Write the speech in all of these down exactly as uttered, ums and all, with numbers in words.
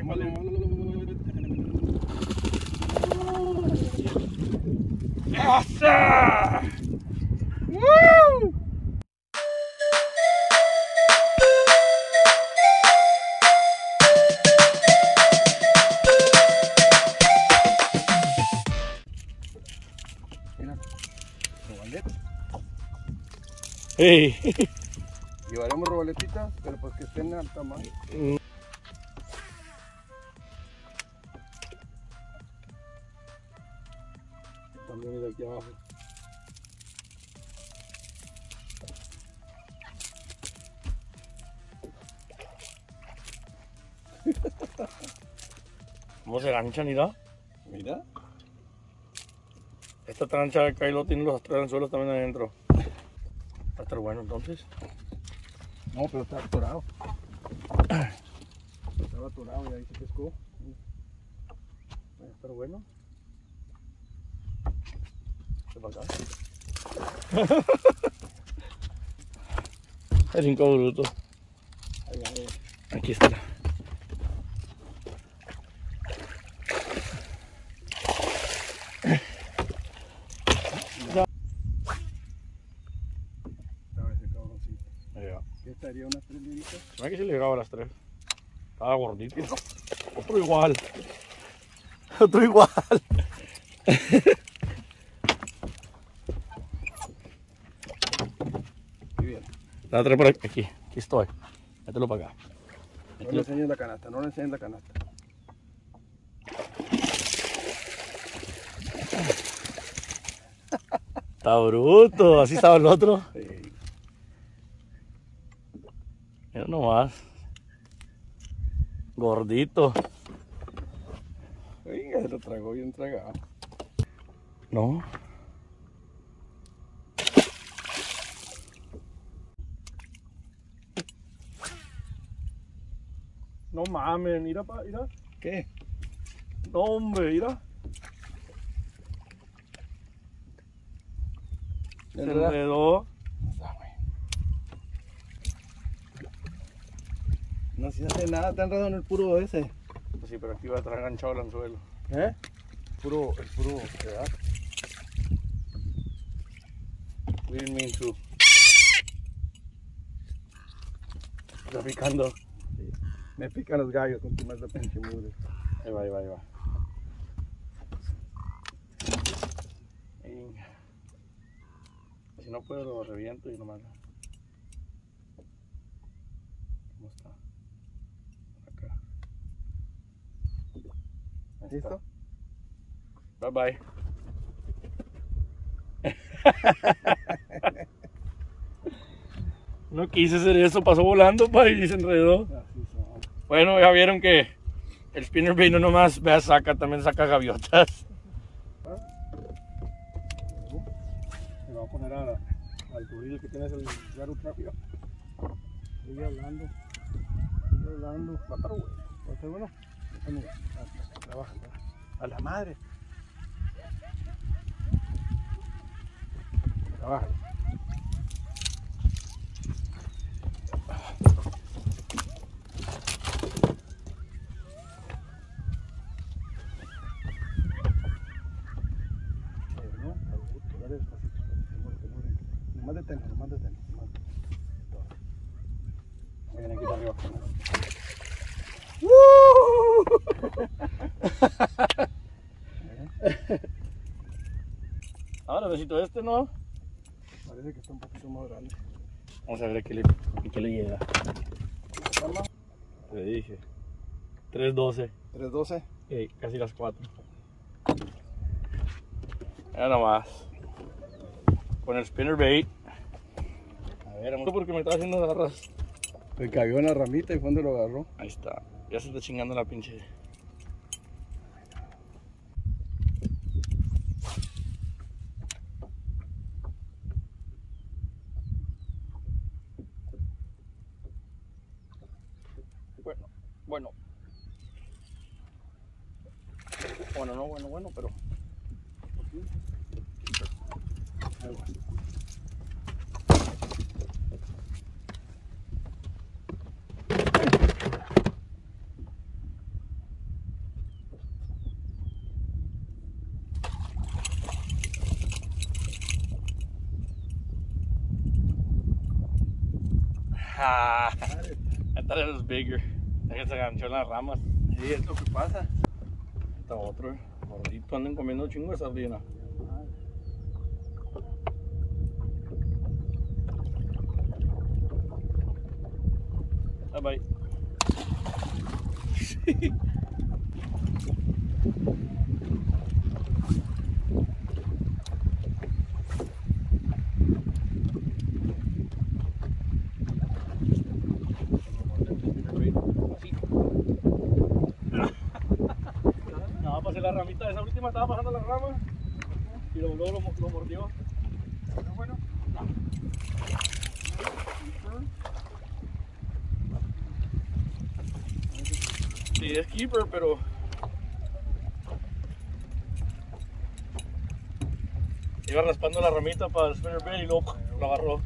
que vale. ¡Asa! ¡Woo! Mira, robaleta. Hey. Llevaremos robaletitas, pero pues que estén al tamaño. Mm. También de aquí abajo. ¿Cómo se ganchan, mira? Mira. Esta trancha de Kylo tiene los transuelos también adentro. Va a estar bueno entonces. No, pero está atorado. Estaba atorado y ahí se pescó. Va a estar bueno. ¿Qué pasa? El cinco bruto. Ahí, ahí. Aquí está. Estaba ese cabroncito. Ahí va. ¿Qué estaría? ¿Unas tres libritas? Se me que si le llegaba a las tres. Estaba gordito. Otro igual. Otro igual. Muy bien. La trae por aquí. Aquí, aquí estoy. Mételo para acá. No le enseñes la canasta, no le enseñes la canasta. Está bruto. Así estaba el otro. Sí. Mira nomás. Gordito. Oiga, se lo tragó bien tragado. No. No mames, mira, pa, mira. ¿Qué? No, hombre, mira. Se enredó. Está bueno. No se hace nada, te han enredado en el puro ese. Pues sí, pero aquí va a estar enganchado el anzuelo. ¿Eh? Puro, el puro, ¿verdad? We didn't mean to. Está picando. Sí. Me pican los gallos con tu más de pinche mugre. Ahí va, ahí va, ahí va. Venga. Si no puedo lo reviento y nomás. ¿Cómo está? Acá. Ahí está. ¿Listo? Bye bye. No quise hacer eso, pasó volando pa, y se enredó. Así son. Bueno, ya vieron que el spinnerbait no nomás vea saca, también saca gaviotas. Se va a poner a, al turillo que tienes el claro rápido. Sigue hablando. Sigue hablando. Va a estar bueno. Va a estar bueno. Amiga, trabaja, trabaja. A la madre. Trabaja. Nomás detén, nomás detén. Miren aquí para arriba. Ahora necesito este, ¿no? Parece que está un poquito más grande. Vamos a ver qué le, qué le llega. Le dije. tres doce. tres doce. Hey, casi las cuatro. Ya nomás. Con el spinnerbait. A ver, vamos porque me está haciendo garras. Se cayó en la ramita y fue donde lo agarró. Ahí está. Ya se está chingando la pinche. Bueno, bueno. Bueno, no bueno, bueno, pero. Ahí va. Ah, I thought it was bigger. Es que se enganchó en las ramas. Sí, es lo que pasa. Está otro, eh. Gordito, andan comiendo chingo de sardina. Bye bye. No, pasé la ramita, esa última estaba pasando la rama y luego lo, lo, lo mordió. ¿Pero bueno? Sí, es keeper, pero iba raspando la ramita para el spinnerbait y luego lo agarró.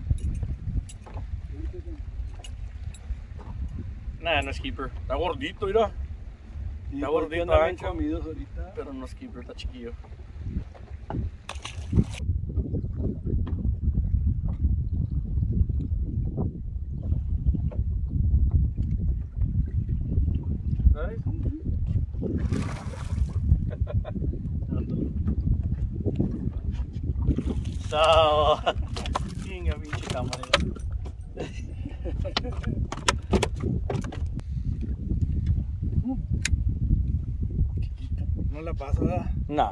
Nah, no es keeper. Está gordito, mira. Está gordito, andan bien ancho, comidos ahorita. pero no es keeper, está chiquillo. ¿Sabes? So, chinga, pinche cámara. No la pasa, ¿verdad? No.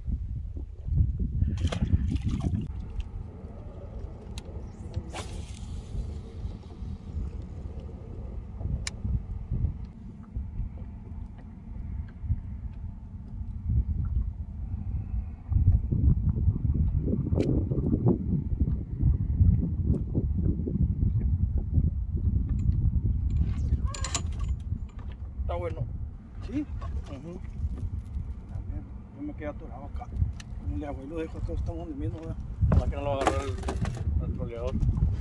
Está bueno. Sí. Uh-huh. También, yo me quedé atorado acá. Como el abuelo dijo, todos estamos en el mismo, ¿verdad? Para que no lo agarró el, el troleador.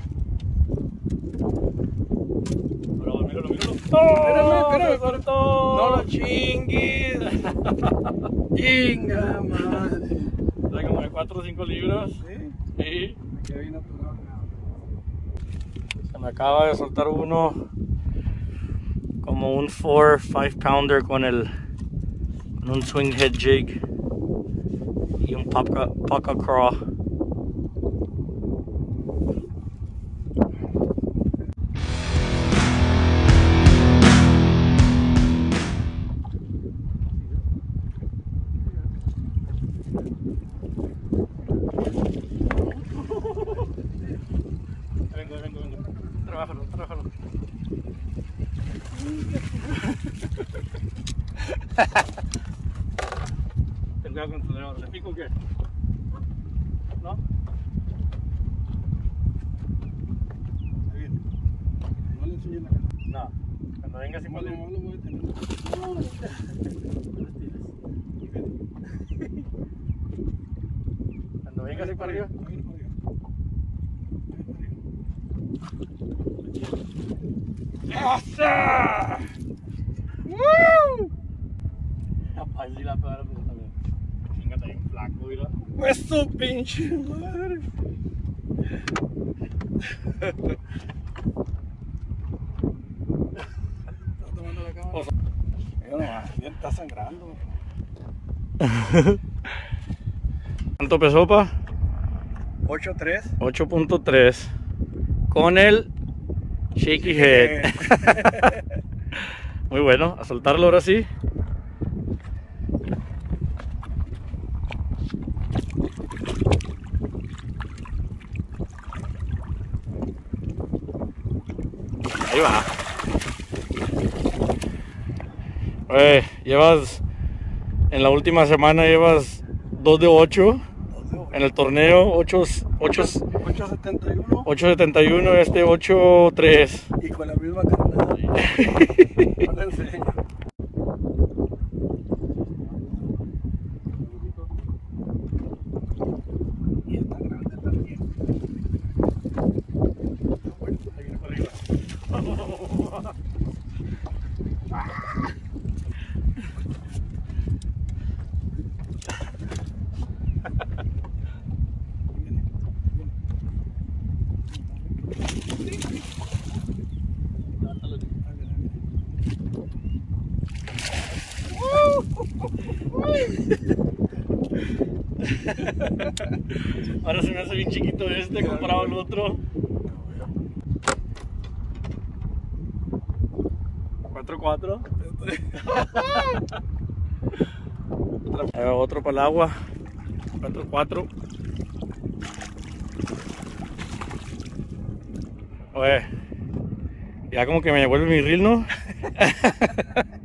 Pero míralo, míralo. Espérame, espérame, ¡Se soltó! No lo chingues. Chinga madre. Trae como de cuatro o cinco libras. Sí, Sí. me quedé bien atorado. Se me acaba de soltar uno como un four, five pounder con el con un swing head jig y un pucka, pucka craw. Vengo, vengo, vengo. Trabájalo, trabájalo. Ten cuidado con tu dedo. ¿Le pico o qué? ¿No? Está bien. No le enseñé la cara. No. Cuando venga sin No, vale. no lo voy a tener. No, no, Cuando venga así para arriba. Viene para arriba. ¡Asa! ¡Woo! Capaz de la pegar también. Chingate bien flaco, mira. Eso, pinche madre. ¿Estás tomando la cámara? Yo nomás, bien está sangrando. ¿Cuánto pesó, pa? ocho tres. ocho punto tres. Con el shaky head. Muy bueno, a soltarlo ahora sí. Ahí va. Oye, llevas, en la última semana llevas dos de ocho en el torneo, ocho setenta y uno. ocho setenta y uno, este ocho tres. Y con la misma carnada. No le enseño. Y está grande también. Bueno, ahí viene para arriba. Ahora se me hace bien chiquito este comparado al otro. cuatro cuatro. Otro para el agua. cuatro cuatro. Oye, ya como que me devuelve mi reel, ¿no?